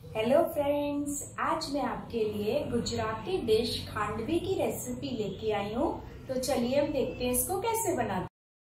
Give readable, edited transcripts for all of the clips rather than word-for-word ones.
Hello friends, आज मैं आपके लिए गुजराती डिश खांडवी की रेसिपी लेके आई हूँ। तो चलिए हम देखते हैं इसको कैसे बनाते हैं।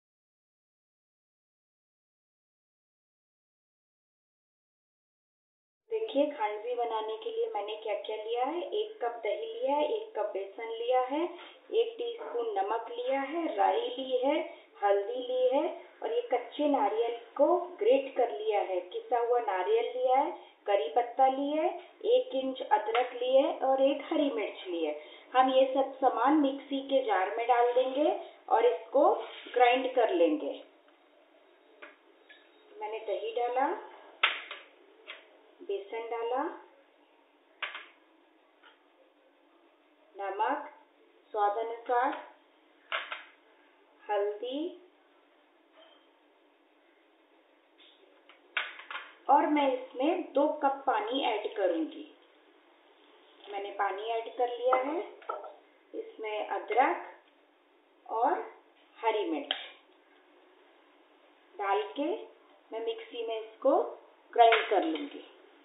देखिए, खांडवी बनाने के लिए मैंने क्या क्या लिया है। 1 कप दही लिया है, 1 कप बेसन लिया है, 1 टीस्पून नमक लिया है, राई ली है, हल्दी ली है और ये कच्चे नारियल को ग्रेट कर लिया है। किसा हुआ नारियल लिया है, करी पत्ता ली है, 1 इंच अदरक ली है और 1 हरी मिर्च ली है। हम ये सब सामान मिक्सी के जार में डाल देंगे और इसको ग्राइंड कर लेंगे। मैंने दही डाला, बेसन डाला, नमक स्वाद अनुसार, हल्दी और मैं इसमें 2 कप पानी ऐड करूंगी। मैंने पानी ऐड कर लिया है। इसमें अदरक और हरी मिर्च डाल के मैं मिक्सी में इसको ग्राइंड कर लूंगी।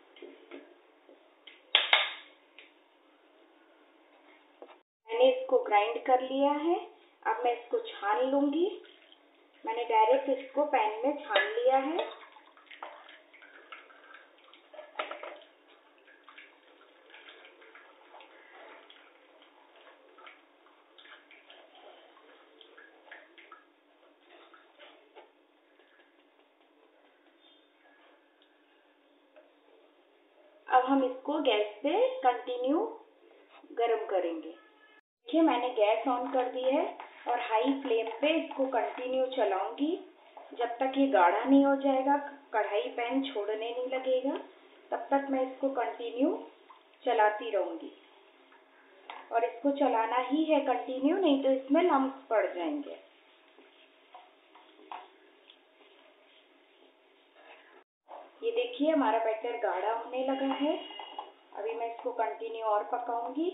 मैंने इसको ग्राइंड कर लिया है। अब मैं इसको छान लूंगी। मैंने डायरेक्ट इसको पैन में छान लिया है। अब हम इसको गैस पे कंटिन्यू गरम करेंगे। देखिए, मैंने गैस ऑन कर दी है और हाई फ्लेम पे इसको कंटिन्यू चलाऊंगी जब तक ये गाढ़ा नहीं हो जाएगा, कढ़ाई पैन छोड़ने नहीं लगेगा, तब तक मैं इसको कंटिन्यू चलाती रहूंगी। और इसको चलाना ही है कंटिन्यू, नहीं तो इसमें लम्स पड़ जाएंगे। ये देखिए, हमारा बैटर गाढ़ा होने लगा है। अभी मैं इसको कंटिन्यू और पकाऊंगी।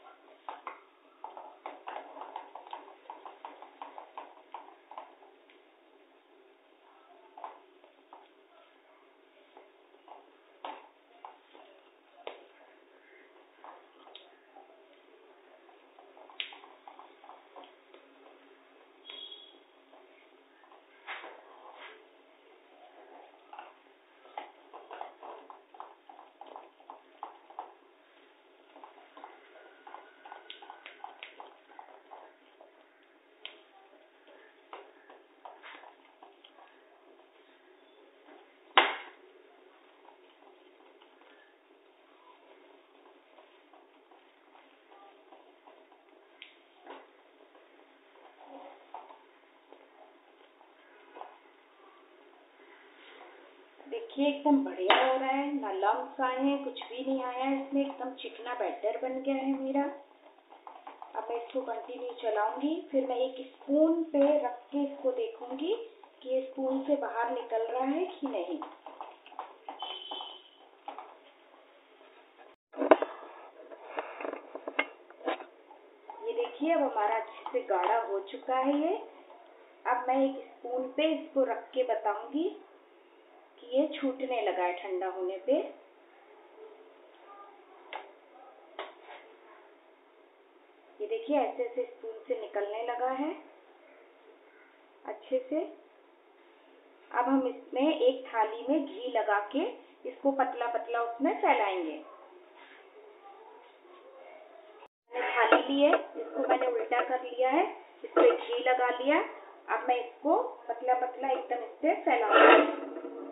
देखिए, एकदम बढ़िया हो रहा है, ना लम्स आए हैं, कुछ भी नहीं आया है इसमें, एकदम चिकना बैटर बन गया है मेरा। अब मैं इसको कंटिन्यू चलाऊंगी। फिर मैं एक स्पून पे रख के इसको देखूंगी कि ये स्पून से बाहर निकल रहा है कि नहीं। ये देखिए, अब हमारा अच्छे से गाढ़ा हो चुका है ये। अब मैं एक स्पून पे इसको रख के बताऊंगी कि ये छूटने लगा है ठंडा होने पे। ये देखिए, ऐसे ऐसे स्पून से निकलने लगा है अच्छे से। अब हम इसमें एक थाली में घी लगा के इसको पतला पतला उसमें फैलाएंगे। मैंने थाली ली है, इसको मैंने उल्टा कर लिया है, इस पे घी लगा लिया। अब मैं इसको पतला पतला एकदम इस पे फैलाऊंगी।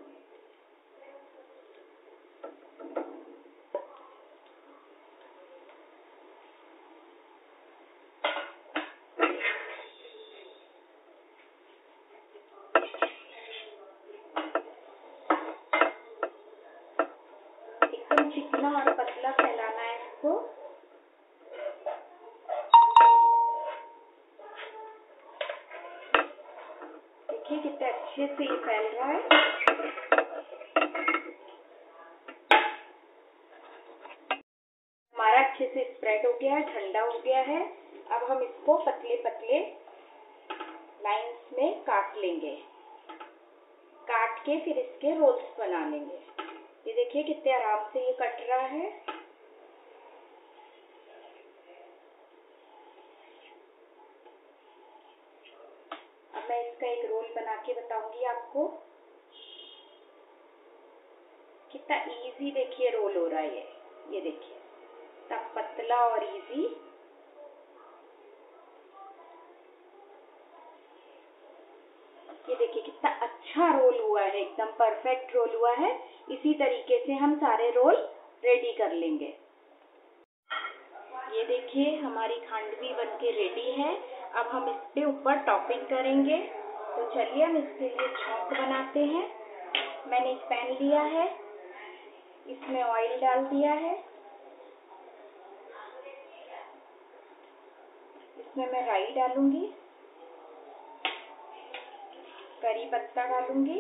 एकदम चिकना और पतला फैलाना है इसको। देखिए कितने अच्छे से ये फैल रहा है। हमारा अच्छे से स्प्रेड हो गया है, ठंडा हो गया है। अब हम इसको पतले पतले लाइंस में काट लेंगे। काट के फिर इसके रोल्स बना लेंगे। ये देखिए कितने आराम से ये कट रहा है। अब मैं इसका एक रोल बना के बताऊंगी आपको। कितना इजी देखिए रोल हो रहा है ये देखिए कितना पतला और इजी। ये देखिए कितना अच्छा रोल हुआ है, एकदम परफेक्ट रोल हुआ है। इसी तरीके से हम सारे रोल रेडी कर लेंगे। ये देखिए हमारी खांडवी बनके रेडी है। अब हम इस पे ऊपर टॉपिंग करेंगे। तो चलिए हम इसके लिए छौंक बनाते हैं। मैंने एक पैन लिया है, इसमें ऑयल डाल दिया है। इसमें मैं राई डालूंगी, करी पत्ता डालूंगी,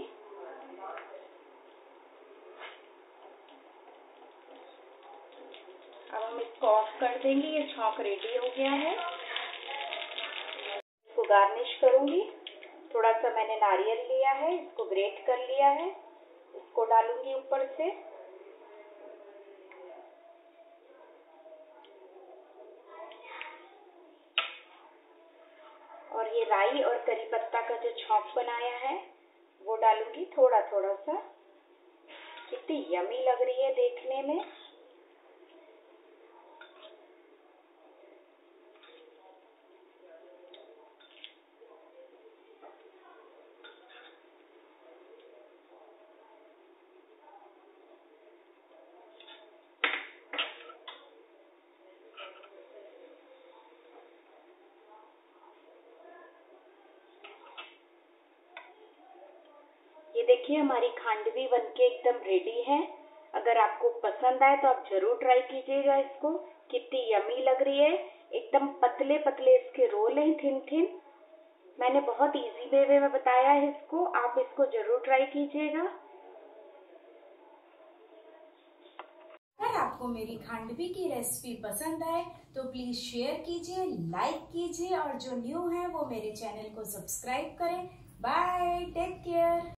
अब हम इसको ऑफ कर देंगे। ये छौंक रेडी हो गया है। इसको गार्निश करूंगी। थोड़ा सा मैंने नारियल लिया है, इसको ग्रेट कर लिया है, इसको डालूंगी ऊपर से। और ये राई और करी पत्ता का जो छौंक बनाया है वो डालूंगी थोड़ा थोड़ा सा। कितनी यमी लग रही है देखने में। ये देखिए हमारी खांडवी बनके एकदम रेडी है। अगर आपको पसंद आए तो आप जरूर ट्राई कीजिएगा इसको। कितनी यमी लग रही है, एकदम पतले पतले इसके रोल हैं, थिन थिन। मैंने बहुत इजी वे में बताया है इसको, आप इसको जरूर ट्राई कीजिएगा। अगर आपको मेरी खांडवी की रेसिपी पसंद आए तो प्लीज शेयर कीजिए, लाइक कीजिए और जो न्यू है वो मेरे चैनल को सब्सक्राइब करें। Bye, take care.